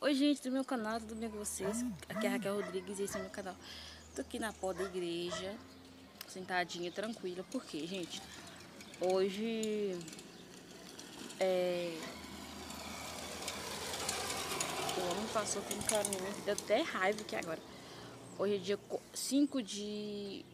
Oi gente do meu canal, tudo bem com vocês? Aqui é a Raquel Rodrigues e esse é o meu canal. Tô aqui na porta da igreja, sentadinha, tranquila. Por quê, gente? Hoje o ano passou com um caminho, deu até raiva aqui agora. Hoje é dia 5 de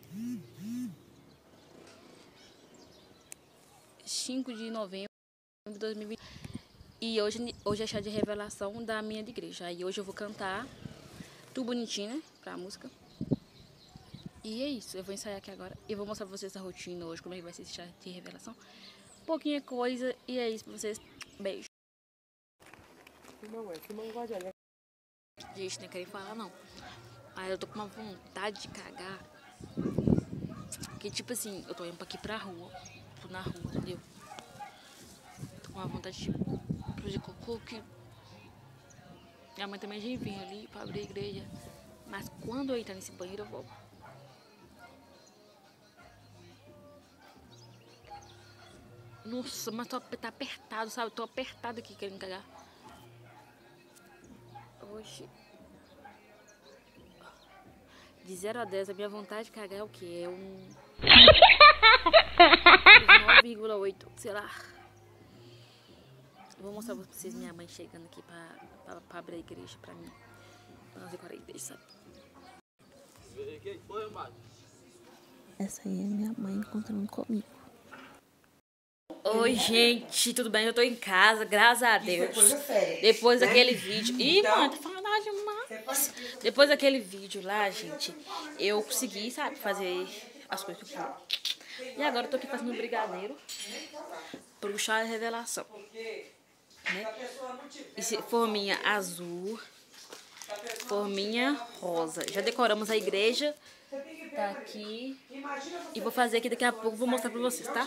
novembro de 2020. E hoje é chá de revelação da minha igreja. Aí hoje eu vou cantar tudo bonitinho, né? Pra música. E é isso, eu vou ensaiar aqui agora. E vou mostrar pra vocês a rotina hoje, como é que vai ser esse chá de revelação. Pouquinha coisa, e é isso pra vocês. Beijo. Gente, não quero falar não. Aí eu tô com uma vontade de cagar. Que tipo assim, eu tô indo aqui pra rua. Tô na rua, entendeu? Tô com uma vontade de cocô que minha mãe também já vinha ali pra abrir a igreja. Mas quando eu entrar nesse banheiro eu vou. Nossa, mas tá apertado, sabe? Tô apertado aqui querendo cagar. Oxi. De 0 a 10 a minha vontade de cagar é o que? É um 9,8, sei lá. Vou mostrar pra vocês minha mãe chegando aqui pra abrir a igreja pra mim. Pra nós decorar a igreja, sabe? Essa aí é minha mãe encontrando comigo. Oi, gente, tudo bem? Eu tô em casa, graças a Deus. Depois daquele vídeo. Ih, mano, tá falando demais. Depois daquele vídeo lá, gente, eu consegui, sabe, fazer as coisas que eu queria. E agora eu tô aqui fazendo um brigadeiro pro chá de revelação. Né? Esse forminha azul, forminha rosa. Já decoramos a igreja, tá aqui. E vou fazer aqui daqui a pouco, vou mostrar pra vocês, tá?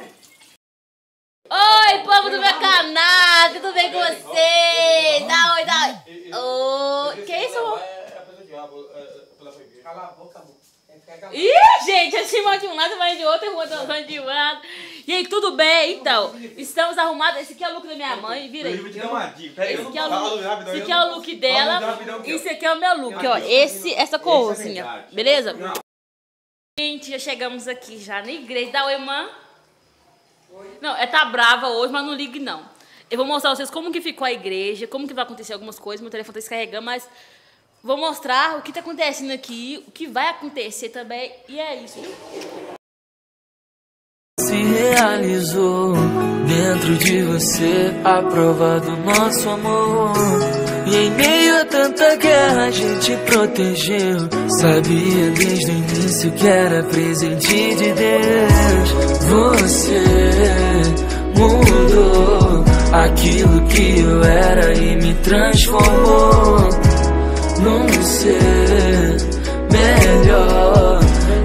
Oi, povo do meu canal, tudo bem com vocês? Dá oi, dá oi. Oi, que isso? Cala a boca, amor. Ih, gente, assim vai de um lado, vai de outro, vai de um lado. E aí, tudo bem? Então, estamos arrumados. Esse aqui é o look da minha mãe, vira aí. Esse aqui é o look dela. E esse aqui é o meu look, ó. Essa corzinha, beleza? Gente, já chegamos aqui já na igreja. Dá oi, irmã. Não, tá brava hoje, mas não ligue não. Eu vou mostrar pra vocês como que ficou a igreja, como que vai acontecer algumas coisas. Meu telefone tá descarregando, mas vou mostrar o que tá acontecendo aqui, o que vai acontecer também, e é isso. Se realizou dentro de você, a prova do nosso amor. E em meio a tanta guerra a gente protegeu. Sabia desde o início que era presente de Deus. Você mudou aquilo que eu era e me transformou num ser melhor.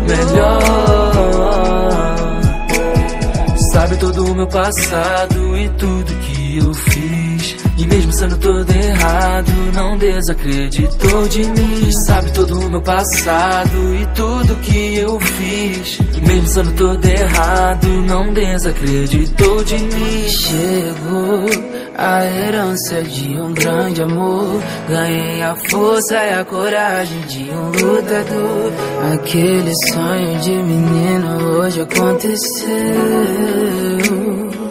Sabe todo o meu passado e tudo que eu fiz. E mesmo sendo todo errado, não desacreditou de mim. Sabe todo o meu passado e tudo que eu fiz. E mesmo sendo todo errado, não desacreditou de mim. Chegou a herança de um grande amor. Ganhei a força e a coragem de um lutador. Aquele sonho de menino hoje aconteceu.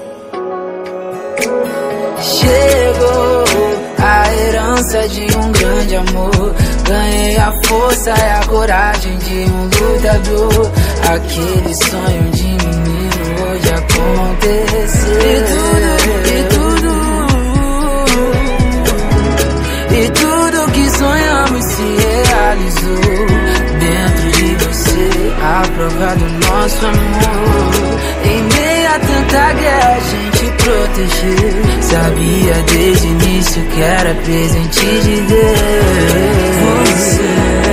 Chegou a herança de um grande amor. Ganhei a força e a coragem de um lutador. Aquele sonho de menino hoje aconteceu. E tudo que sonhamos se realizou dentro de você, a prova do nosso amor. Em meio a tanta guerra a gente protegeu. Sabia desde o início que era presente de Deus. Você